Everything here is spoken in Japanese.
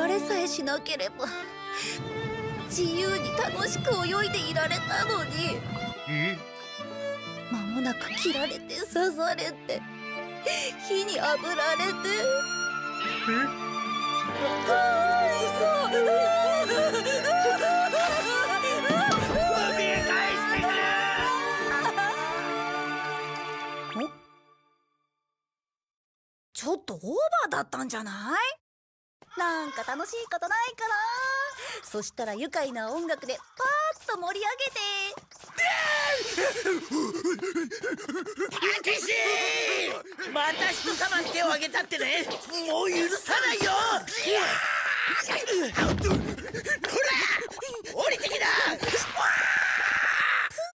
られさえしなければ自由に楽しく泳いでいられたのに。間もなく切られて刺されて火にあぶられて。かわいそう。 海へ返してくれ。 ちょっとオーバーだったんじゃない？なんか楽しいことないかな。そしたら愉快な音楽でパーッと盛り上げて。 たけし！また人様に手を挙げたってね。もう許さないよ。ほら降りてきな。